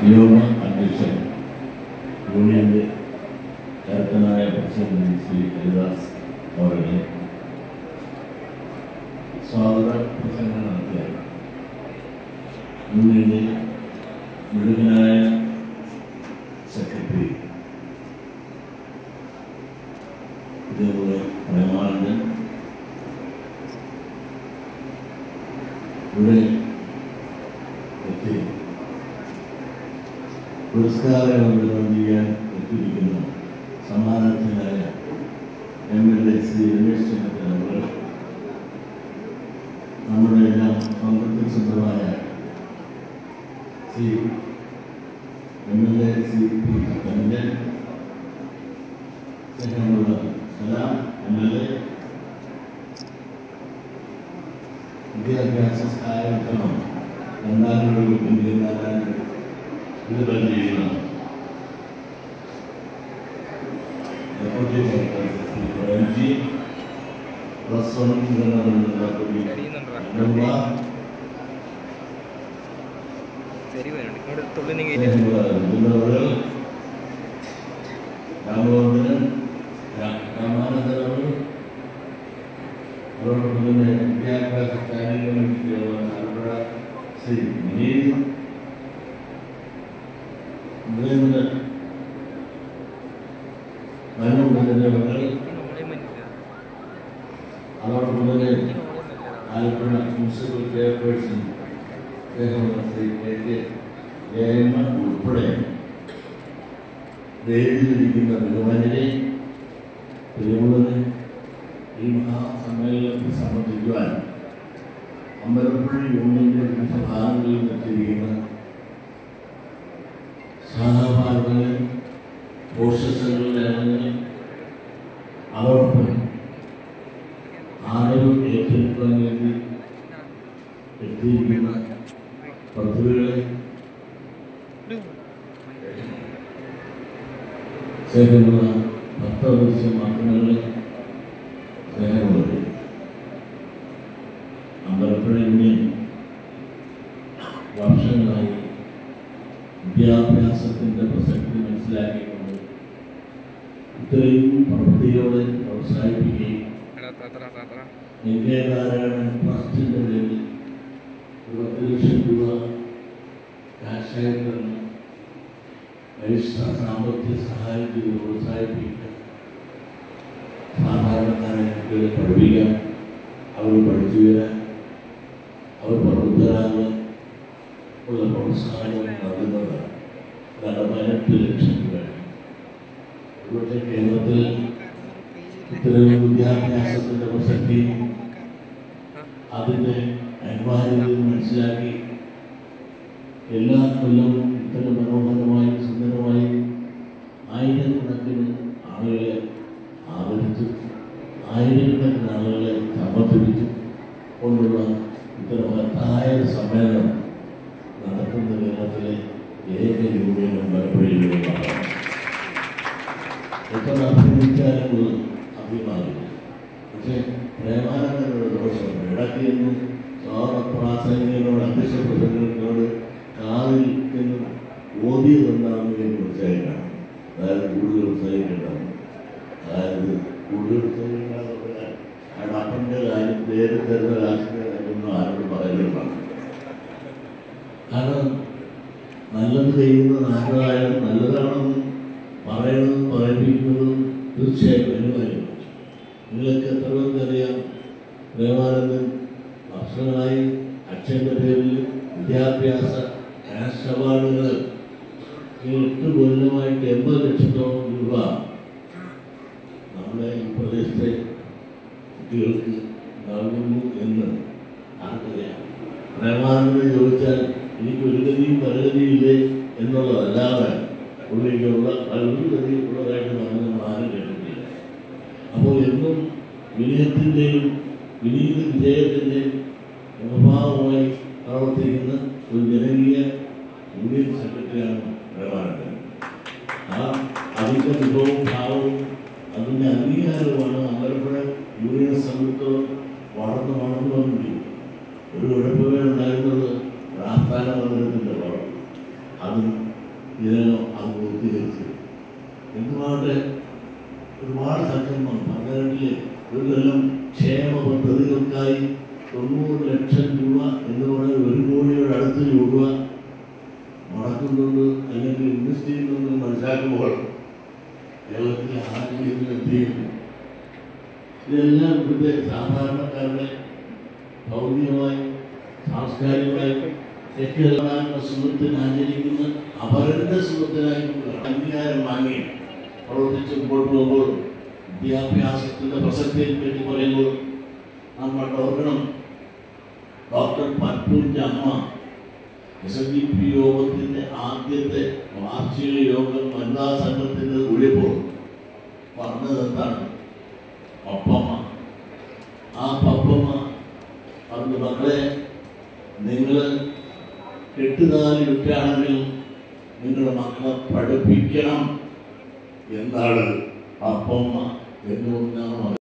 നിയമ അധ്യക്ഷൻ യൂണിയന്റെ കരുത്തനായ പ്രസിഡന്റ് ശ്രീ ഹരിദാസ് അവരുടെ സ്വാഗത പ്രസംഗം നടത്തിയ യൂണിയന്റെ മിടുക്കനായ സെക്രട്ടറി ഇതേപോലെ പ്രേമാനന്ദൻ, ഇവിടെ എത്തി പുരസ്കാരം വിതരണം ചെയ്യാൻ എത്തിയിരിക്കുന്ന സമ്മാനാർത്ഥിയായ MLA ശ്രീ രമേശ് ചെന്നിത്തല അവർ, നമ്മുടെ എല്ലാം സ്വന്തത്തിൽ സ്വന്തമായ ശ്രീ MLA ശ്രീ പി കണ്ടൻ, സ്നേഹമുള്ള സലാം MLA, വിദ്യാഭ്യാസ സഹായക്കണം രണ്ടായിരം വിതരണം ചെയ്യുന്ന deputy secretary MG plus 1 Ramodaran Ramanandan, അതോടൊപ്പം തന്നെ വിദ്യാഭ്യാസ സ്റ്റാൻഡിംഗ് കമ്മിറ്റി ആലപ്പുഴ ശ്രീ വിനീത്, അതോടൊപ്പം തന്നെ Alappuzha municipal chairperson Shri KK Jayamma ഉൾപ്പെടെ വേദിയിലിരിക്കുന്ന ബഹുമാന്യരെ, പ്രിയമുള്ളവരെ, ഈ മഹാസമ്മേളനത്തിൽ സംബന്ധിക്കുവാൻ അമ്പലപ്പുഴ യൂണിയന്റെ വിവിധ ഭാഗങ്ങളിൽ എത്തിയിരിക്കുന്ന സഹപാഠികൾ, പോഷകരുടെ അംഗങ്ങൾ, അതോടൊപ്പം ആളുകൾ ഏറ്റെടുക്കാൻ വേണ്ടി എത്തിയിരിക്കുന്ന പ്രതിഭകളെ, സേവനമുള്ള ഭക്തവൃക്ഷ മക്കളെ, സ്നേഹമുള്ളത് അമ്പലപ്പുഴ യൂണിയൻ വർഷങ്ങളായി വിദ്യാഭ്യാസത്തിൻ്റെ പ്രസക്തി മനസ്സിലാക്കിക്കൊണ്ട് ഇത്രയും പ്രവൃത്തിയോടെ പ്രോത്സാഹിപ്പിക്കുകയും നാരായണൻ ട്രസ്റ്റിൻ്റെ പേരിൽ 10 ലക്ഷം രൂപ കാശായി തന്ന് സാമ്പത്തിക സഹായം ചെയ്ത് പ്രോത്സാഹിപ്പിക്കുക, സാധാരണക്കാരെ കുട്ടികളെ പഠിപ്പിക്കാൻ, അവർ പഠിച്ചു വരാൻ, അവർ പ്രബുദ്ധരാകാൻ ഉള്ള പ്രോത്സാഹനം നൽകുന്നത് 18 ലക്ഷം രൂപയാണ്. ഇവിടുത്തെ കേരളത്തിൽ ഇത്തരം വിദ്യാഭ്യാസത്തിൻ്റെ പ്രസക്തി, അതിൻ്റെ അനിവാര്യത മനസ്സിലാക്കി എല്ലാ കൊല്ലവും ഇത്തരം മനോഹരമായും സുന്ദരമായും ആയിരക്കണക്കിന് ആളുകളെ ആദരിച്ചു, ആയിരക്കണക്കിന് ആളുകളെ സമർപ്പിച്ചു കൊണ്ടുള്ള ഇത്തരം മഹത്തായ സമ്മേളനം നടത്തുന്ന കേരളത്തിലെ ഏക യൂണിയൻ അമ്പലപ്പുഴ യൂണിയനാണ്. എത്ര അഭിനയിച്ചാലും അഭിമാനില്ല. പക്ഷേ പ്രേമാനന്ദനോട് ദോഷമുണ്ട്. ഇടയ്ക്ക് എന്ന് പ്രാസംഗികനോട് അധ്യക്ഷ പ്രസംഗങ്ങളോട് കാതിൽ എന്ന് ഓതി തന്നാണ് എന്ന് ഉത്സാഹിക്കണം. അതായത് കൂടുതൽ ഉത്സാഹിക്കേണ്ടതാണ്. അതായത് കൂടുതൽ ഉത്സാഹിക്കേണ്ടത് അയാളുടെ അപ്പൻ്റെ കാര്യം പേര് തരുന്ന രാഷ്ട്രീയ കാര്യമൊന്നും ആരോട് പറയുന്നതാണ്. കാരണം നല്ലത് ചെയ്യുന്നത് ആരായാലും നല്ലതാണെന്ന് പറയുന്നതും പറയിപ്പിക്കുന്നതും തീർച്ചയായും അനുവാര്യമാണ്. നിങ്ങൾക്ക് എത്ര പേർക്കറിയാം, പ്രേമാനന്ദൻ വർഷങ്ങളായി അക്ഷയൻ്റെ പേരിൽ വിദ്യാഭ്യാസ ക്യാഷ് അവാർഡുകൾ 8 കൊല്ലമായിട്ട് 80 ലക്ഷത്തോളം രൂപ നമ്മുടെ ഈ പ്രദേശത്തെ കുട്ടികൾക്ക് നൽകുന്നു എന്ന് ആർക്കറിയാം. പ്രേമാനന്ദൻ ചോദിച്ചാൽ എനിക്ക് ഒരു ഗതിയും പരഗതിയില്ലേ എന്നുള്ളതല്ലാതെ ഉള്ളിലേക്കുള്ള ഒരു ഗതിയുള്ളതായിട്ട് നമ്മൾ ആരും കേട്ടിട്ടില്ല. അപ്പോൾ എന്നും വിനയത്തിൻ്റെയും വിനീത വിജയത്തിൻ്റെയും മുഖഭാവമായി പ്രവർത്തിക്കുന്ന ഒരു ജനകീയ യൂണിയൻ സെക്രട്ടറിയാണ് പ്രേമാനന്ദൻ. ആ അതിൻ്റെ വിഭവവും ഭാവവും അതിൻ്റെ അംഗീകാരവുമാണ് അമ്പലപ്പുഴ യൂണിയൻ സംയുക്തം വളർന്നു വന്നിരിക്കുന്നത്. ഒരു ഉഴപ്പുക ഉണ്ടായിരുന്നത് പ്രാസ്ഥാന മന്ദിരത്തിൻ്റെ വളർന്നു. അതും ഇതിനകം അത് പൂർത്തീകരിച്ചത്. എന്തുമാകട്ടെ ഒരുപാട് സംരംഭം പന്ത്രണ്ടിലെ ഒരു കൊല്ലം ക്ഷേമ പദ്ധതികൾക്കായി 90 ലക്ഷം രൂപ എന്ന് പറഞ്ഞാൽ 1 കോടിയുടെ അടുത്ത് രൂപ മുടക്കുന്നുണ്ട് അല്ലെങ്കിൽ ഇൻവെസ്റ്റ് ചെയ്യുന്നുണ്ടെന്ന് മനസ്സിലാക്കുമ്പോൾ കേരളത്തിലെ ആരോഗ്യത്തിൽ എത്തിയിരുന്നു. ഇതെല്ലാം ഇവിടുത്തെ സാധാരണക്കാരുടെ ഭൗതികമായും സാംസ്കാരികമായും ഒക്കെ സുഹൃത്തിന് ആചരിക്കുന്ന അവരുടെ സുഹൃത്തിനായി അംഗീകാരം വാങ്ങി പ്രവർത്തിച്ച് മുമ്പോട്ട് പോകുമ്പോൾ വിദ്യാഭ്യാസത്തിൻ്റെ പ്രസക്തിയെ പറ്റി പറയുമ്പോൾ നമ്മൾ ഓർക്കണം, ഡോക്ടർ പറ്റൂൻ്റെ അമ്മ SNDP യോഗത്തിൻ്റെ ആദ്യത്തെ വാർഷിക യോഗം വനിതാ സംഘത്തിൻ്റെ കൂടിയപ്പോൾ പറഞ്ഞത് എന്താണ്? പപ്പമ്മ. ആ പപ്പമ്മ പറഞ്ഞു, മക്കളെ നിങ്ങൾ കെട്ടുതാലി വിട്ടാണെങ്കിൽ നിങ്ങളുടെ മക്കളെ പഠിപ്പിക്കണം എന്നാണ് പപ്പമ്മ എന്ന് പറഞ്ഞാൽ